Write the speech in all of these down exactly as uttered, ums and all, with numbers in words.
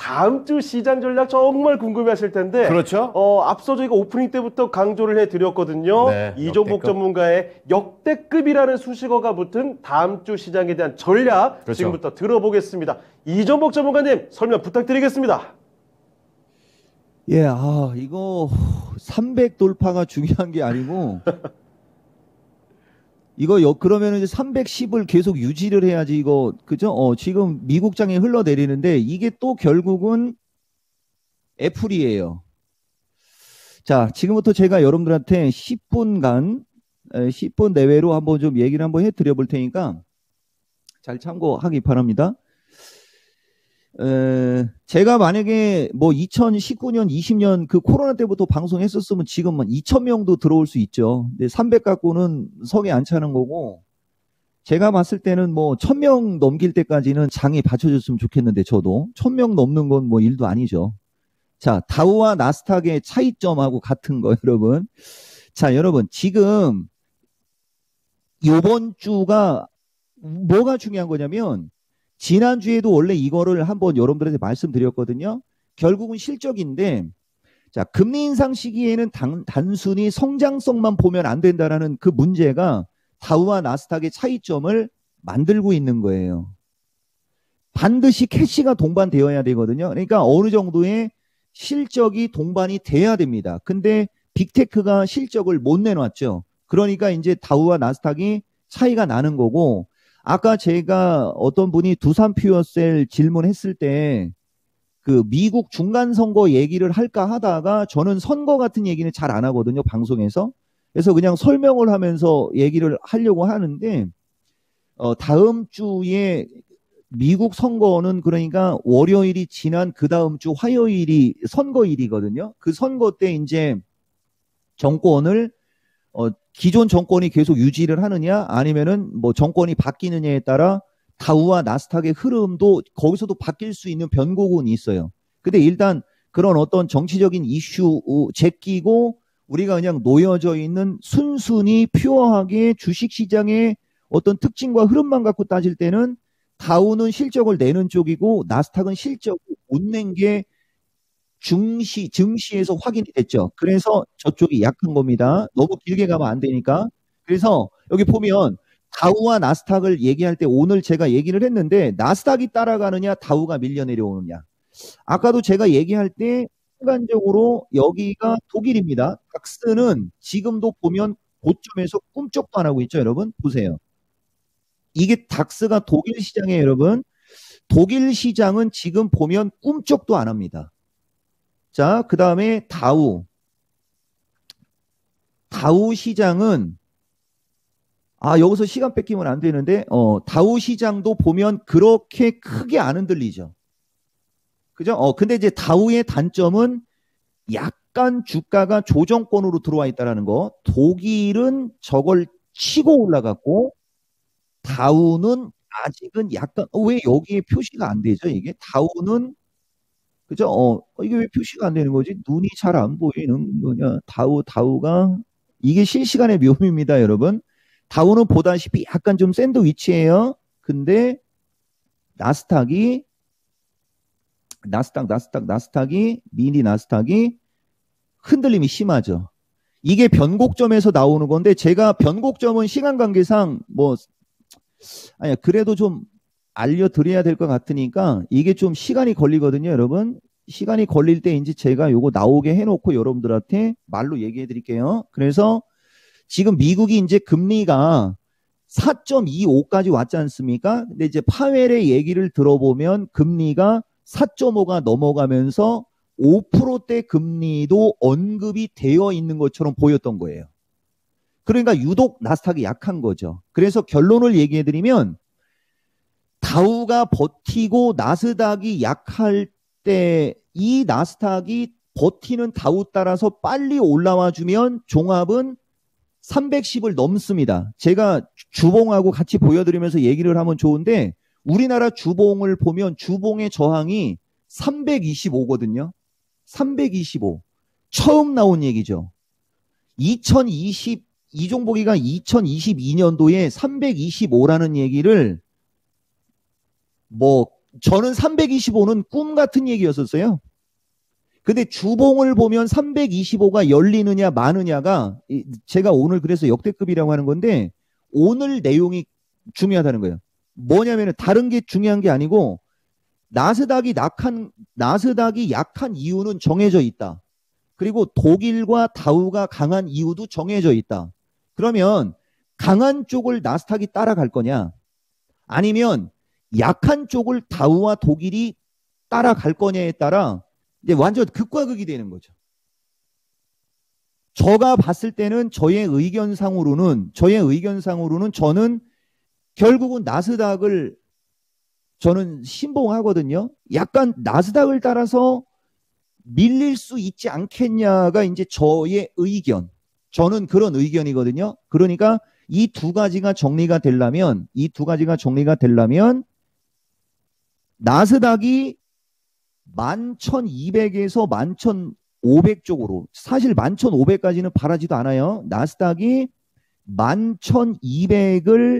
다음 주 시장 전략 정말 궁금해하실 텐데, 그렇죠. 어, 앞서 저희가 오프닝 때부터 강조를 해드렸거든요. 네, 이종복 역대급. 전문가의 역대급이라는 수식어가 붙은 다음 주 시장에 대한 전략 그렇죠. 지금부터 들어보겠습니다. 이종복 전문가님 설명 부탁드리겠습니다. 예, 아, 이거 삼백 돌파가 중요한 게 아니고 이거 여, 그러면 이제 삼백십을 계속 유지를 해야지 이거 그죠? 어, 지금 미국장에 흘러내리는데 이게 또 결국은 애플이에요. 자, 지금부터 제가 여러분들한테 십 분간 십 분 내외로 한번 좀 얘기를 한번 해 드려 볼 테니까 잘 참고하기 바랍니다. 에, 제가 만약에 뭐 이천십구 년, 이십 년 그 코로나 때부터 방송했었으면 지금 이천 명도 들어올 수 있죠. 근데 삼백 갖고는 성에 안 차는 거고, 제가 봤을 때는 뭐 천 명 넘길 때까지는 장이 받쳐줬으면 좋겠는데, 저도 천 명 넘는 건 뭐 일도 아니죠. 자, 다우와 나스닥의 차이점하고 같은 거, 여러분. 자, 여러분, 지금 이번 주가 뭐가 중요한 거냐면, 지난주에도 원래 이거를 한번 여러분들한테 말씀드렸거든요. 결국은 실적인데, 자, 금리 인상 시기에는 단, 단순히 성장성만 보면 안 된다라는 그 문제가 다우와 나스닥의 차이점을 만들고 있는 거예요. 반드시 캐시가 동반되어야 되거든요. 그러니까 어느 정도의 실적이 동반이 돼야 됩니다. 근데 빅테크가 실적을 못 내놨죠. 그러니까 이제 다우와 나스닥이 차이가 나는 거고, 아까 제가 어떤 분이 두산 퓨어셀 질문했을 때 그 미국 중간 선거 얘기를 할까 하다가 저는 선거 같은 얘기는 잘 안 하거든요, 방송에서. 그래서 그냥 설명을 하면서 얘기를 하려고 하는데, 어, 다음 주에 미국 선거는 그러니까 월요일이 지난 그 다음 주 화요일이 선거일이거든요. 그 선거 때 이제 정권을 어, 기존 정권이 계속 유지를 하느냐 아니면은 뭐 정권이 바뀌느냐에 따라 다우와 나스닥의 흐름도 거기서도 바뀔 수 있는 변곡은 있어요. 근데 일단 그런 어떤 정치적인 이슈 제끼고 우리가 그냥 놓여져 있는 순순히 퓨어하게 주식시장의 어떤 특징과 흐름만 갖고 따질 때는 다우는 실적을 내는 쪽이고 나스닥은 실적을 못 낸 게 증시, 증시에서 확인이 됐죠. 그래서 저쪽이 약한 겁니다. 너무 길게 가면 안 되니까. 그래서 여기 보면 다우와 나스닥을 얘기할 때 오늘 제가 얘기를 했는데 나스닥이 따라가느냐 다우가 밀려 내려오느냐. 아까도 제가 얘기할 때 순간적으로 여기가 독일입니다. 닥스는 지금도 보면 고점에서 꿈쩍도 안 하고 있죠. 여러분 보세요. 이게 닥스가 독일 시장이에요. 여러분. 독일 시장은 지금 보면 꿈쩍도 안 합니다. 자, 그 다음에 다우. 다우 시장은, 아, 여기서 시간 뺏기면 안 되는데, 어, 다우 시장도 보면 그렇게 크게 안 흔들리죠. 그죠? 어, 근데 이제 다우의 단점은 약간 주가가 조정권으로 들어와 있다는 거. 독일은 저걸 치고 올라갔고, 다우는 아직은 약간, 어, 왜 여기에 표시가 안 되죠? 이게? 다우는 그죠? 어, 이게 왜 표시가 안 되는 거지? 눈이 잘 안 보이는 거냐? 다우, 다우가, 이게 실시간의 묘미입니다, 여러분. 다우는 보다시피 약간 좀 샌드위치예요. 근데, 나스닥이, 나스닥, 나스닥, 나스닥이, 미니 나스닥이 흔들림이 심하죠. 이게 변곡점에서 나오는 건데, 제가 변곡점은 시간 관계상, 뭐, 아니야, 그래도 좀, 알려드려야 될 것 같으니까 이게 좀 시간이 걸리거든요, 여러분. 시간이 걸릴 때 이제 제가 요거 나오게 해놓고 여러분들한테 말로 얘기해 드릴게요. 그래서 지금 미국이 이제 금리가 사 점 이오까지 왔지 않습니까? 근데 이제 파웰의 얘기를 들어보면 금리가 사 점 오가 넘어가면서 오 퍼센트대 금리도 언급이 되어 있는 것처럼 보였던 거예요. 그러니까 유독 나스닥이 약한 거죠. 그래서 결론을 얘기해 드리면 다우가 버티고 나스닥이 약할 때 이 나스닥이 버티는 다우 따라서 빨리 올라와 주면 종합은 삼백십을 넘습니다. 제가 주봉하고 같이 보여드리면서 얘기를 하면 좋은데 우리나라 주봉을 보면 주봉의 저항이 삼백이십오거든요. 삼백이십오. 처음 나온 얘기죠. 이천이십, 이종복이가 이천이십이 년도에 삼백이십오라는 얘기를 뭐 저는 삼백이십오는 꿈 같은 얘기였었어요. 근데 주봉을 보면 삼백이십오가 열리느냐 마느냐가 제가 오늘 그래서 역대급이라고 하는 건데 오늘 내용이 중요하다는 거예요. 뭐냐면 다른 게 중요한 게 아니고 나스닥이 약한 나스닥이 약한 이유는 정해져 있다. 그리고 독일과 다우가 강한 이유도 정해져 있다. 그러면 강한 쪽을 나스닥이 따라갈 거냐? 아니면 약한 쪽을 다우와 독일이 따라갈 거냐에 따라 이제 완전 극과 극이 되는 거죠. 제가 봤을 때는 저의 의견상으로는 저의 의견상으로는 저는 결국은 나스닥을 저는 신봉하거든요. 약간 나스닥을 따라서 밀릴 수 있지 않겠냐가 이제 저의 의견. 저는 그런 의견이거든요. 그러니까 이 두 가지가 정리가 되려면 이 두 가지가 정리가 되려면 나스닥이 만 천이백에서 만 천오백 쪽으로 사실 만 천오백까지는 바라지도 않아요. 나스닥이 만 천이백을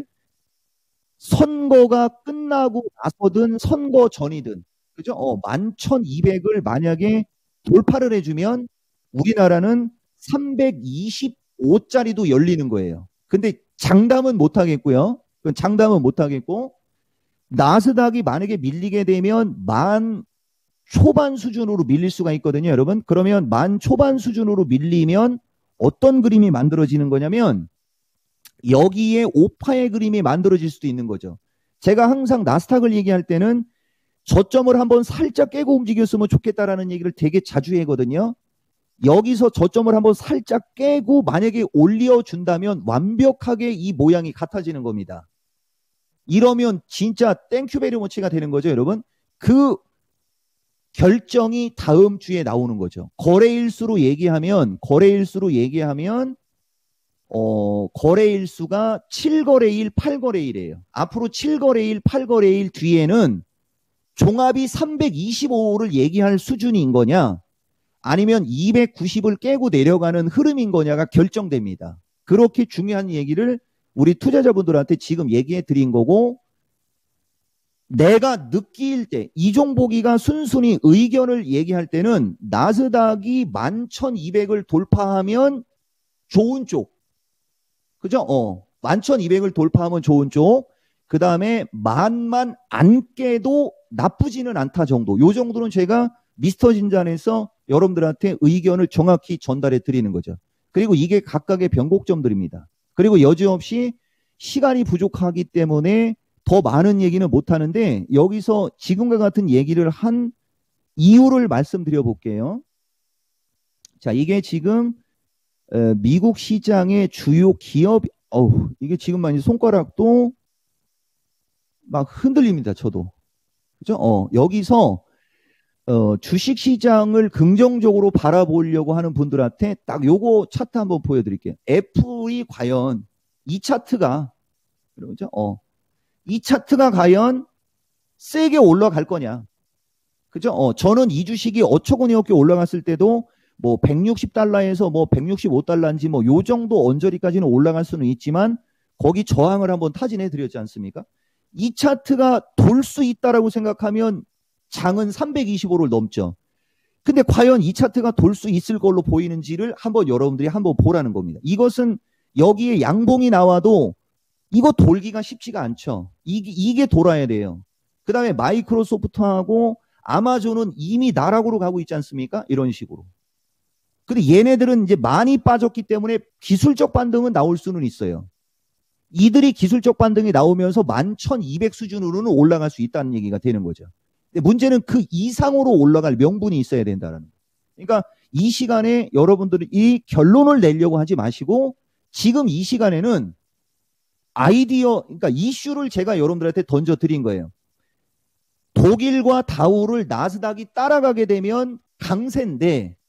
선거가 끝나고 나서든 선거 전이든 그죠? 어, 만 천이백을 만약에 돌파를 해주면 우리나라는 삼백이십오짜리도 열리는 거예요. 근데 장담은 못 하겠고요. 장담은 못 하겠고 나스닥이 만약에 밀리게 되면 만 초반 수준으로 밀릴 수가 있거든요, 여러분. 그러면 만 초반 수준으로 밀리면 어떤 그림이 만들어지는 거냐면 여기에 오파의 그림이 만들어질 수도 있는 거죠. 제가 항상 나스닥을 얘기할 때는 저점을 한번 살짝 깨고 움직였으면 좋겠다라는 얘기를 되게 자주 하거든요. 여기서 저점을 한번 살짝 깨고 만약에 올려준다면 완벽하게 이 모양이 같아지는 겁니다. 이러면 진짜 땡큐 베리 머치가 되는 거죠, 여러분. 그 결정이 다음 주에 나오는 거죠. 거래일수로 얘기하면 거래일수로 얘기하면 어, 거래일수가 칠 거래일, 팔 거래일이에요. 앞으로 칠 거래일, 팔 거래일 뒤에는 종합이 삼백이십오를 얘기할 수준인 거냐 아니면 이백구십을 깨고 내려가는 흐름인 거냐가 결정됩니다. 그렇게 중요한 얘기를 우리 투자자분들한테 지금 얘기해 드린 거고 내가 느낄 때 이종복이가 순순히 의견을 얘기할 때는 나스닥이 만 천이백을 돌파하면 좋은 쪽 그죠? 어, 만 천이백을 돌파하면 좋은 쪽 그 다음에 만만 안 깨도 나쁘지는 않다 정도 요 정도는 제가 미스터 진단에서 여러분들한테 의견을 정확히 전달해 드리는 거죠. 그리고 이게 각각의 변곡점들입니다. 그리고 여지없이 시간이 부족하기 때문에 더 많은 얘기는 못하는데 여기서 지금과 같은 얘기를 한 이유를 말씀드려 볼게요. 자, 이게 지금 미국 시장의 주요 기업, 어우, 이게 지금 많이 손가락도 막 흔들립니다. 저도. 그죠? 어, 여기서 어, 주식 시장을 긍정적으로 바라보려고 하는 분들한테 딱 요거 차트 한번 보여드릴게요. 애플이 과연 이 차트가 그러죠? 어, 이 차트가 과연 세게 올라갈 거냐? 그죠? 어, 저는 이 주식이 어처구니없게 올라갔을 때도 뭐 백육십 달러에서 뭐 백육십오 달러인지 뭐 요 정도 언저리까지는 올라갈 수는 있지만 거기 저항을 한번 타진해 드렸지 않습니까? 이 차트가 돌 수 있다라고 생각하면 장은 삼백이십오를 넘죠. 근데 과연 이 차트가 돌 수 있을 걸로 보이는지를 한번 여러분들이 한번 보라는 겁니다. 이것은 여기에 양봉이 나와도 이거 돌기가 쉽지가 않죠. 이게, 이게 돌아야 돼요. 그 다음에 마이크로소프트하고 아마존은 이미 나락으로 가고 있지 않습니까? 이런 식으로. 근데 얘네들은 이제 많이 빠졌기 때문에 기술적 반등은 나올 수는 있어요. 이들이 기술적 반등이 나오면서 만 천이백 수준으로는 올라갈 수 있다는 얘기가 되는 거죠. 근데 문제는 그 이상으로 올라갈 명분이 있어야 된다는 거예요. 그러니까 이 시간에 여러분들이 이 결론을 내려고 하지 마시고 지금 이 시간에는 아이디어, 그러니까 이슈를 제가 여러분들한테 던져드린 거예요. 독일과 다우를 나스닥이 따라가게 되면 강세인데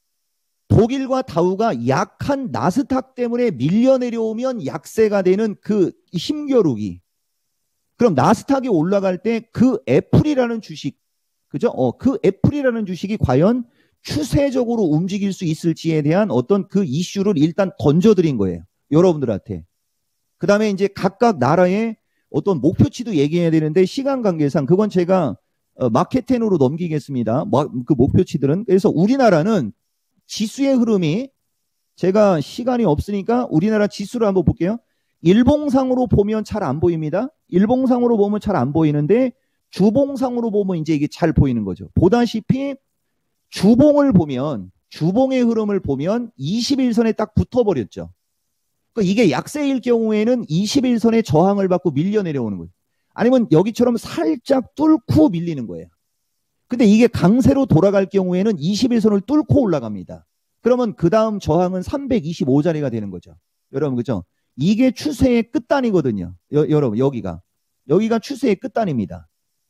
독일과 다우가 약한 나스닥 때문에 밀려 내려오면 약세가 되는 그 힘겨루기. 그럼 나스닥이 올라갈 때 그 애플이라는 주식, 그죠? 어, 그 애플이라는 주식이 과연 추세적으로 움직일 수 있을지에 대한 어떤 그 이슈를 일단 던져드린 거예요. 여러분들한테. 그 다음에 이제 각각 나라의 어떤 목표치도 얘기해야 되는데 시간 관계상 그건 제가 어, 마켓 텐으로 넘기겠습니다. 뭐, 그 목표치들은. 그래서 우리나라는 지수의 흐름이 제가 시간이 없으니까 우리나라 지수를 한번 볼게요. 일봉상으로 보면 잘 안 보입니다. 일봉상으로 보면 잘 안 보이는데 주봉상으로 보면 이제 이게 잘 보이는 거죠. 보다시피 주봉을 보면 주봉의 흐름을 보면 이십일 선에 딱 붙어버렸죠. 그러니까 이게 약세일 경우에는 이십일 선의 저항을 받고 밀려 내려오는 거예요. 아니면 여기처럼 살짝 뚫고 밀리는 거예요. 근데 이게 강세로 돌아갈 경우에는 이십일 선을 뚫고 올라갑니다. 그러면 그 다음 저항은 삼백이십오 자리가 되는 거죠. 여러분 그죠? 이게 추세의 끝단이거든요. 여, 여러분 여기가. 여기가 추세의 끝단입니다.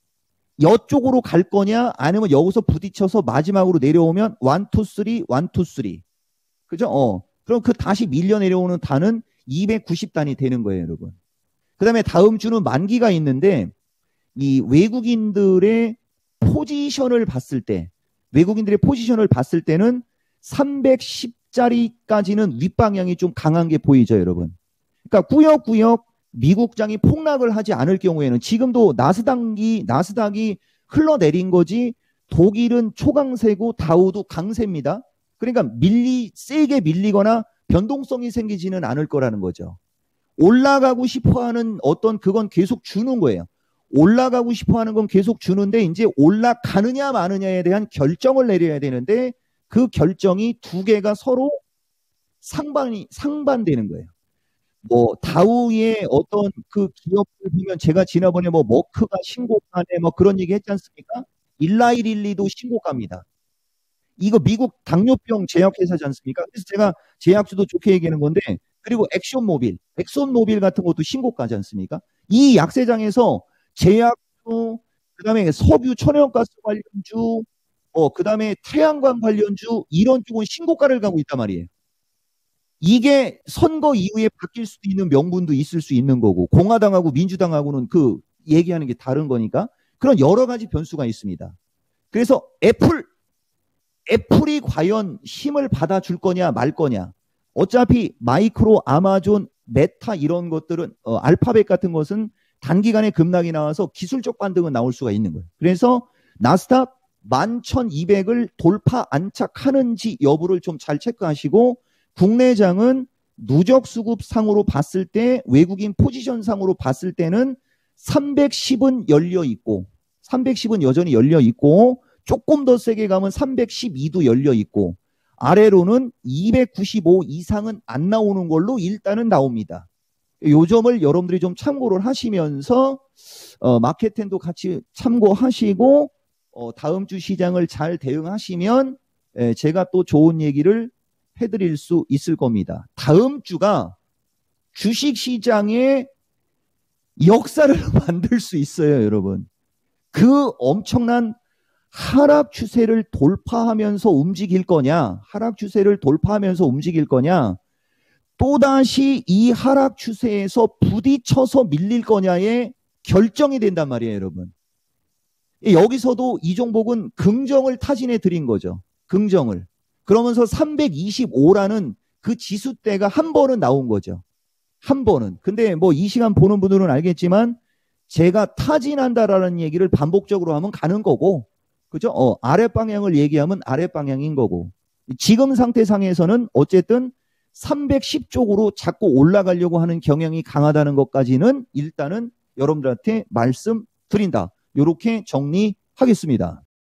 이쪽으로 갈 거냐 아니면 여기서 부딪혀서 마지막으로 내려오면 일, 이, 삼, 일, 이, 삼. 그죠? 어. 그럼 그 다시 밀려 내려오는 단은 이백구십 단이 되는 거예요, 여러분. 그 다음에 다음 주는 만기가 있는데 이 외국인들의 포지션을 봤을 때 외국인들의 포지션을 봤을 때는 삼백십 자리까지는 윗방향이 좀 강한 게 보이죠, 여러분. 그러니까 꾸역꾸역 미국장이 폭락을 하지 않을 경우에는 지금도 나스닥이 나스닥이 흘러내린 거지 독일은 초강세고 다우도 강세입니다. 그러니까 밀리 세게 밀리거나 변동성이 생기지는 않을 거라는 거죠. 올라가고 싶어하는 어떤 그건 계속 주는 거예요. 올라가고 싶어하는 건 계속 주는데 이제 올라가느냐 마느냐에 대한 결정을 내려야 되는데 그 결정이 두 개가 서로 상반이 상반되는 거예요. 뭐 다우의 어떤 그 기업을 보면 제가 지난번에 뭐 머크가 신고가네 뭐 그런 얘기 했지 않습니까? 일라일일리도 신고가입니다. 이거 미국 당뇨병 제약회사지 않습니까? 그래서 제가 제약주도 좋게 얘기하는 건데 그리고 액션모빌, 엑손모빌 같은 것도 신고가지 않습니까? 이 약세장에서 제약주, 그 다음에 석유 천연가스 관련주, 어, 그 다음에 태양광 관련주 이런 쪽은 신고가를 가고 있단 말이에요. 이게 선거 이후에 바뀔 수도 있는 명분도 있을 수 있는 거고 공화당하고 민주당하고는 그 얘기하는 게 다른 거니까 그런 여러 가지 변수가 있습니다. 그래서 애플, 애플이 과연 힘을 받아줄 거냐 말 거냐. 어차피 마이크로, 아마존, 메타 이런 것들은 어, 알파벳 같은 것은 단기간에 급락이 나와서 기술적 반등은 나올 수가 있는 거예요. 그래서 나스닥 만 천이백을 돌파 안착하는지 여부를 좀 잘 체크하시고 국내장은 누적 수급 상으로 봤을 때 외국인 포지션 상으로 봤을 때는 삼백십은 열려 있고 삼백십은 여전히 열려 있고 조금 더 세게 가면 삼백십이도 열려 있고 아래로는 이백구십오 이상은 안 나오는 걸로 일단은 나옵니다. 요 점을 여러분들이 좀 참고를 하시면서 어, 마켓텐도 같이 참고하시고 어, 다음 주 시장을 잘 대응하시면 에, 제가 또 좋은 얘기를 해드릴 수 있을 겁니다. 다음 주가 주식시장의 역사를 만들 수 있어요, 여러분. 그 엄청난 하락 추세를 돌파하면서 움직일 거냐, 하락 추세를 돌파하면서 움직일 거냐, 또다시 이 하락 추세에서 부딪혀서 밀릴 거냐에 결정이 된단 말이에요, 여러분. 여기서도 이종복은 긍정을 타진해 드린 거죠. 긍정을. 그러면서 삼백이십오라는 그 지수대가 한 번은 나온 거죠. 한 번은. 근데 뭐 이 시간 보는 분들은 알겠지만 제가 타진한다라는 얘기를 반복적으로 하면 가는 거고, 그죠? 어, 아랫방향을 얘기하면 아랫방향인 거고. 지금 상태상에서는 어쨌든 삼백십 쪽으로 자꾸 올라가려고 하는 경향이 강하다는 것까지는 일단은 여러분들한테 말씀드린다. 이렇게 정리하겠습니다.